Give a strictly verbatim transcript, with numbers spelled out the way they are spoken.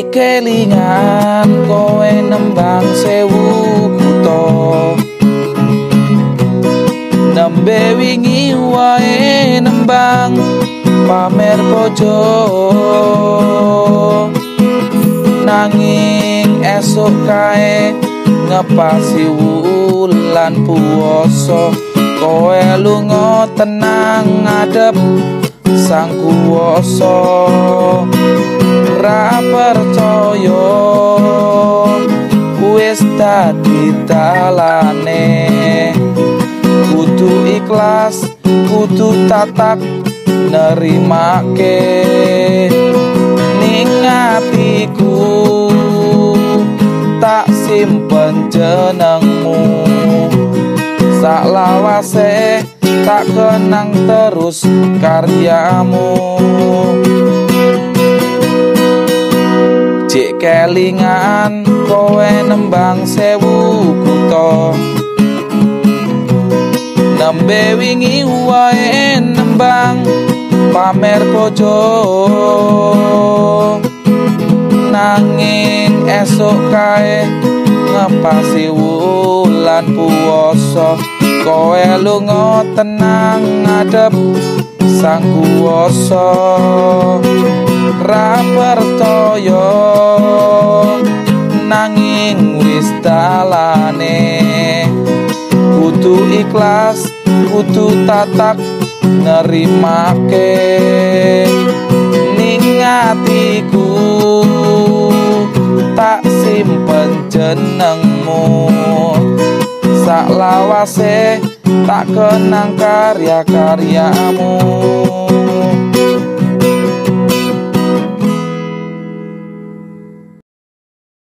Jek kelingan kowe nembang sewu kuto, nembe wingi wae nembang pamer bojo, nanging esuk kae ngepasi wulan puasa, kowe lunga tenang ngadep sang kuwasa. Ra percaya wis dadi dalane, kudu ikhlas kudu tatak nerimake ning atiku, tak simpen jenengmu, saklawase tak kenang terus karyamu. Jek kelingan kowe nembang sewu kuto, nembe wingi wae nembang pamer bojo, nanging esuk kae ngepasi wulan puasa, kowe lunga tenang ngadep sang kuwasa. Ra percaya nanging wis dalane, kudu ikhlas kudu tatak nerimake ning atiku, tak simpen jenengmu, saklawase tak kenang karya-karyamu.